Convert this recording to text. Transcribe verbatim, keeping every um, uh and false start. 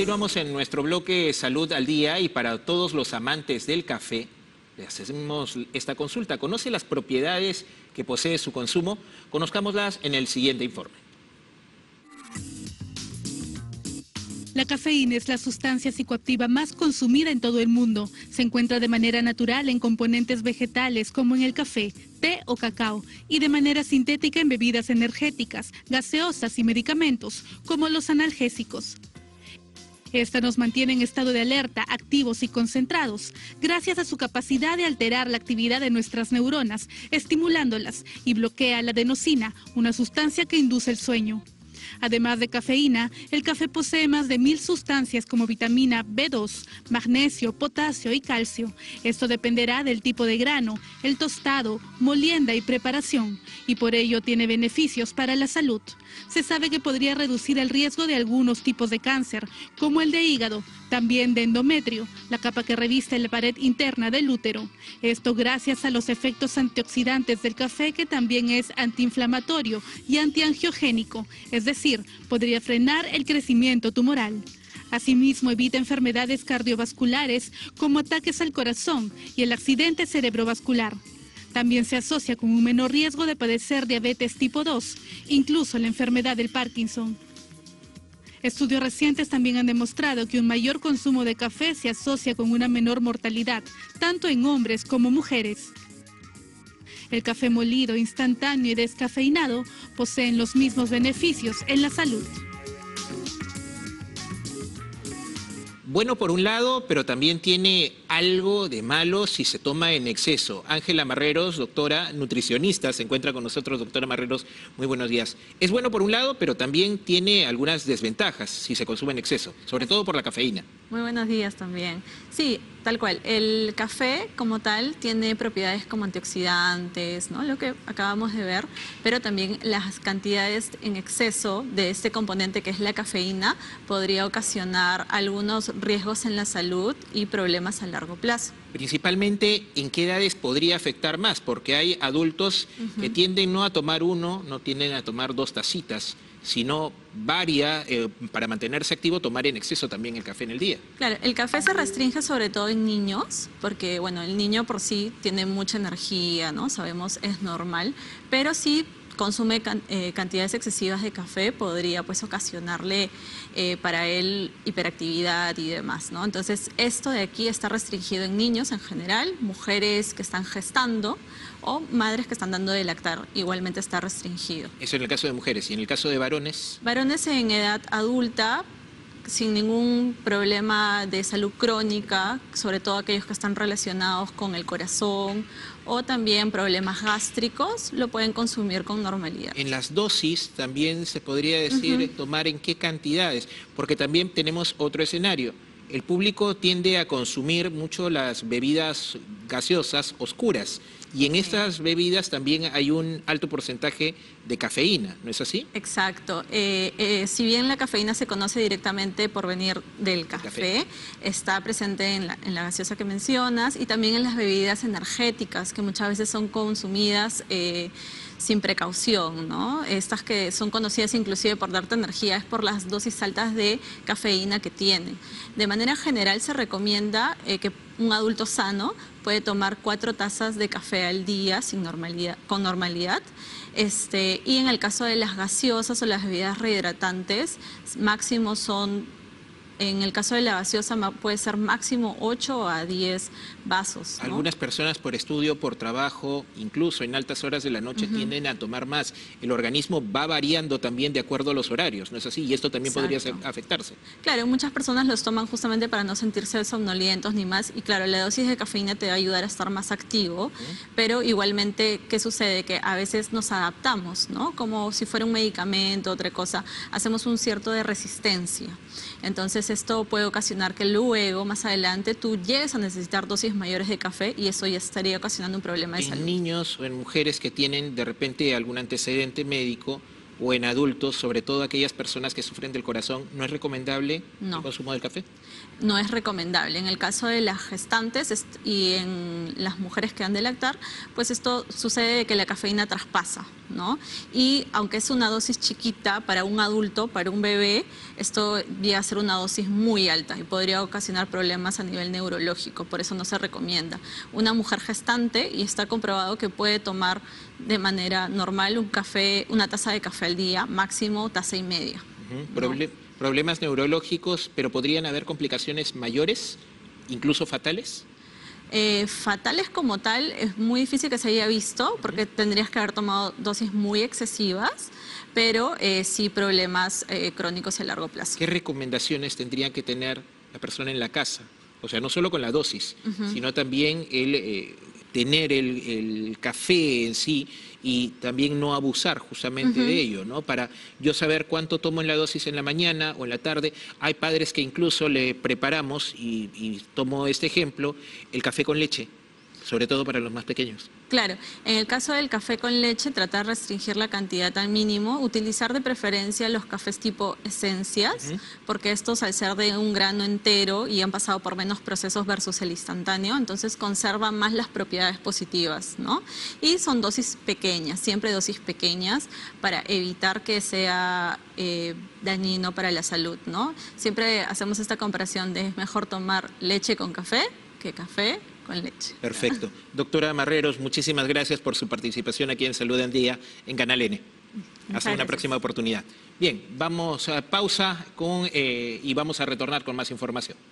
Continuamos en nuestro bloque Salud al Día y para todos los amantes del café, le hacemos esta consulta. ¿Conoce las propiedades que posee su consumo? Conozcámoslas en el siguiente informe. La cafeína es la sustancia psicoactiva más consumida en todo el mundo. Se encuentra de manera natural en componentes vegetales como en el café, té o cacao y de manera sintética en bebidas energéticas, gaseosas y medicamentos como los analgésicos. Esta nos mantiene en estado de alerta, activos y concentrados, gracias a su capacidad de alterar la actividad de nuestras neuronas, estimulándolas, y bloquea la adenosina, una sustancia que induce el sueño. Además de cafeína, el café posee más de mil sustancias como vitamina B dos, magnesio, potasio y calcio. Esto dependerá del tipo de grano, el tostado, molienda y preparación, y por ello tiene beneficios para la salud. Se sabe que podría reducir el riesgo de algunos tipos de cáncer, como el de hígado, también de endometrio, la capa que reviste la pared interna del útero. Esto gracias a los efectos antioxidantes del café, que también es antiinflamatorio y antiangiogénico, es decir, podría frenar el crecimiento tumoral. Asimismo, evita enfermedades cardiovasculares como ataques al corazón y el accidente cerebrovascular. También se asocia con un menor riesgo de padecer diabetes tipo dos, incluso la enfermedad del Parkinson. Estudios recientes también han demostrado que un mayor consumo de café se asocia con una menor mortalidad, tanto en hombres como mujeres. El café molido, instantáneo y descafeinado poseen los mismos beneficios en la salud. Bueno por un lado, pero también tiene algo de malo si se toma en exceso. Ángela Marreros, doctora nutricionista, se encuentra con nosotros. Doctora Marreros, muy buenos días. Es bueno por un lado, pero también tiene algunas desventajas si se consume en exceso, sobre todo por la cafeína. Muy buenos días también. Sí, tal cual. El café como tal tiene propiedades como antioxidantes, ¿no? Lo que acabamos de ver, pero también las cantidades en exceso de este componente que es la cafeína podría ocasionar algunos riesgos en la salud y problemas a largo plazo. Principalmente, ¿en qué edades podría afectar más? Porque hay adultos uh-huh. que tienden no a tomar uno, no tienden a tomar dos tacitas, sino varia, eh, para mantenerse activo, tomar en exceso también el café en el día. Claro, el café se restringe sobre todo en niños, porque bueno, el niño por sí tiene mucha energía, ¿no? Sabemos, es normal, pero sí consume can, eh, cantidades excesivas de café, podría pues ocasionarle eh, para él hiperactividad y demás, ¿no? Entonces, esto de aquí está restringido en niños en general, mujeres que están gestando o madres que están dando de lactar, igualmente está restringido. Eso en el caso de mujeres. ¿Y en el caso de varones? Varones en edad adulta, sin ningún problema de salud crónica, sobre todo aquellos que están relacionados con el corazón o también problemas gástricos, lo pueden consumir con normalidad. En las dosis también se podría decir uh-huh. tomar en qué cantidades, porque también tenemos otro escenario. El público tiende a consumir mucho las bebidas gaseosas oscuras y en sí. estas bebidas también hay un alto porcentaje de cafeína, ¿no es así? Exacto. Eh, eh, si bien la cafeína se conoce directamente por venir del café, café. está presente en la, en la gaseosa que mencionas y también en las bebidas energéticas que muchas veces son consumidas eh, sin precaución, ¿no? Estas que son conocidas inclusive por darte energía es por las dosis altas de cafeína que tienen. De manera general se recomienda eh, que un adulto sano puede tomar cuatro tazas de café al día sin normalidad, con normalidad. Este, y en el caso de las gaseosas o las bebidas rehidratantes, máximo son... En el caso de la gaseosa puede ser máximo ocho a diez vasos, ¿no? Algunas personas por estudio, por trabajo, incluso en altas horas de la noche uh-huh. tienden a tomar más. El organismo va variando también de acuerdo a los horarios, ¿no es así? Y esto también Exacto. podría afectarse. Claro, muchas personas los toman justamente para no sentirse somnolientos ni más. Y claro, la dosis de cafeína te va a ayudar a estar más activo, uh-huh. pero igualmente, ¿qué sucede? Que a veces nos adaptamos, ¿no? Como si fuera un medicamento, otra cosa. Hacemos un cierto de resistencia. Entonces, esto puede ocasionar que luego, más adelante, tú llegues a necesitar dosis mayores de café y eso ya estaría ocasionando un problema de salud. En niños o en mujeres que tienen de repente algún antecedente médico o en adultos, sobre todo aquellas personas que sufren del corazón, ¿no es recomendable No. el consumo del café? No es recomendable. En el caso de las gestantes y en las mujeres que han de lactar, pues esto sucede que la cafeína traspasa, ¿no? Y aunque es una dosis chiquita para un adulto, para un bebé, esto llega a ser una dosis muy alta y podría ocasionar problemas a nivel neurológico, por eso no se recomienda. Una mujer gestante, y está comprobado que puede tomar de manera normal un café, una taza de café al día, máximo taza y media. Uh-huh. Proble- ¿no? Problemas neurológicos, pero podrían haber complicaciones mayores, incluso fatales. Eh, fatales como tal es muy difícil que se haya visto porque tendrías que haber tomado dosis muy excesivas, pero eh, sí problemas eh, crónicos a largo plazo. ¿Qué recomendaciones tendría que tener la persona en la casa? O sea, no solo con la dosis, uh-huh. sino también el eh, tener el, el café en sí y también no abusar justamente uh-huh. de ello, ¿no? Para yo saber cuánto tomo en la dosis en la mañana o en la tarde. Hay padres que incluso le preparamos, y, y tomo este ejemplo, el café con leche, sobre todo para los más pequeños. Claro, en el caso del café con leche, tratar de restringir la cantidad al mínimo, utilizar de preferencia los cafés tipo esencias, uh-huh. porque estos al ser de un grano entero y han pasado por menos procesos versus el instantáneo, entonces conservan más las propiedades positivas, ¿no? Y son dosis pequeñas, siempre dosis pequeñas para evitar que sea eh, dañino para la salud, ¿no? Siempre hacemos esta comparación de es mejor tomar leche con café que café con leche. Perfecto. Doctora Marreros, muchísimas gracias por su participación aquí en Salud en Día en Canal N. Hasta Muchas una gracias. Próxima oportunidad. Bien, vamos a pausa con, eh, y vamos a retornar con más información.